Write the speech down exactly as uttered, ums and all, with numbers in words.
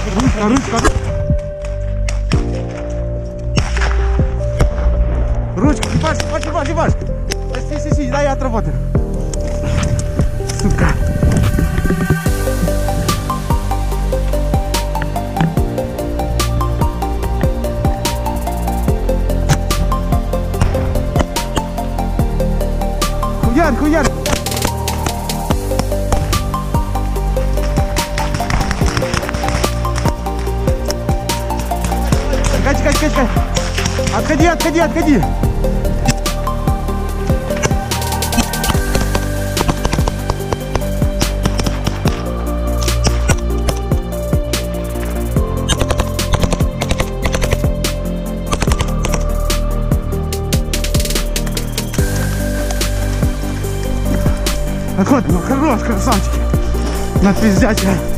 Ручка, ручка. Ручка, ебашь, ебашь, ебашь, ебашь. Си, си, си, дай я отработаю. Сука. Хуяр, хуяр. Кать, кать, кать, кать. Отходи, отходи, отходи. Отход, ну хорош, красавчики. На пиздяча.